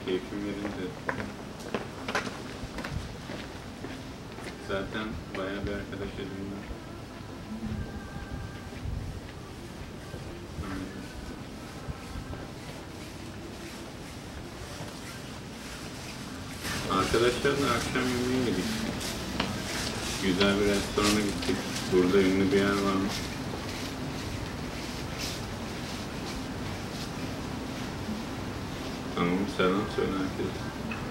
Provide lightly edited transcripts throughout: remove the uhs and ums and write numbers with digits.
keyfim yerinde. Zaten bayağı bir arkadaş edindim. Arkadaşlarla akşam yemeğe gittik. Güzel bir restorana gittik. Burada ünlü bir yer varmış. Tamam, selam söyle herkese.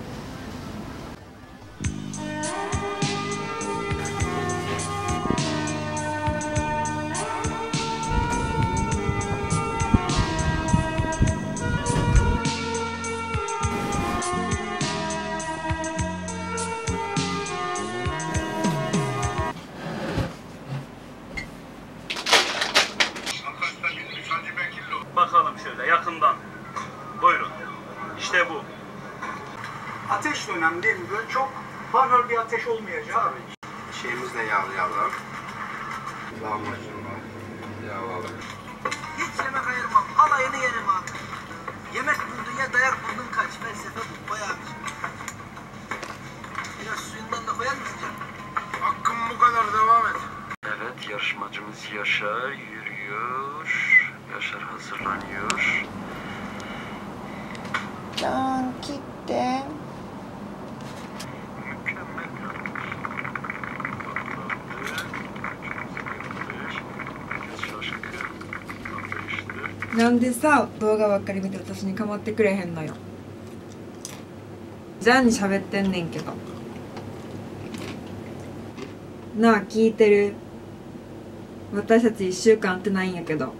Bakalım şöyle yakından. Buyurun. İşte bu. Ateş de önemli değil mi? Böyle çok parlör bir ateş olmayacak. Tabii. Şeyimiz de yağlı. Lahmacun var. Yağlı. Hiç yemek ayırmam. Alayını yerim abi. Yemek buldun ya dayak buldun kaç. Felsefe bu. Bayağı bir. Biraz suyundan da koyar mısın canım? Hakkım bu kadar, devam et. Evet, yarışmacımız Yaşar yürüyor. Yaşar hazırlanıyor. Can gitti. Mükemmel. Herkes şaşkın. Anlayışlı. なんでさ動画ばっかり見て私に構ってくれへんのよ。ジャンに喋ってんねんけど。なあ聞いてる？私たち1週間会ってないんやけど。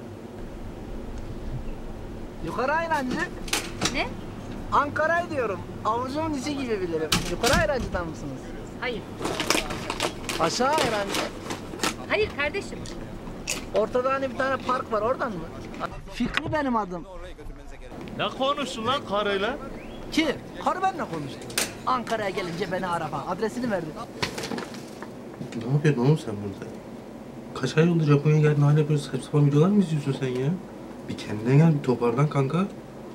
Yukarı ayrancı. Ne? Ankara'yı diyorum. Avucumun içi gibi bilirim. Yukarı ayrancıdan mısınız? Hayır. Aşağı ayrancı. Hayır kardeşim. Ortada hani bir tane park var, oradan mı? Fikri benim adım. Ne konuştun lan karıyla? Kim? Karı benimle konuştu. Ankara'ya gelince beni araba. Adresini verdi. Ne yapıyorsun oğlum sen burada? Kaç ay oldu Japonya'ya geldin, hala böyle saçma sapan videolar mı izliyorsun sen ya? Bir kendine gel, bir toparlan kanka.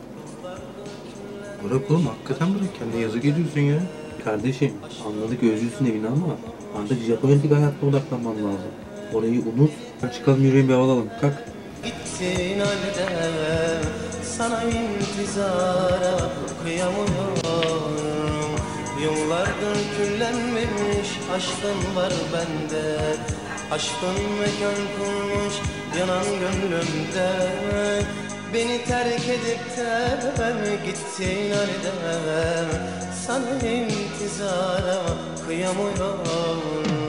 Bırak oğlum, hakikaten bırak, kendine yazık ediyorsun ya. Kardeşim, anladık özlüyorsun evini ama artık Japonya'daki hayatına odaklanman lazım. Orayı unut, çıkalım yürüyelim bir hava alalım, kalk. Gittin halde sana intizara kıyamıyorum. Yıllardır küllenmemiş aşkın var bende. Aşkın mekan kurmuş yanan gönlümde. Beni terk edip de gittin halde sana intizara kıyamıyorum.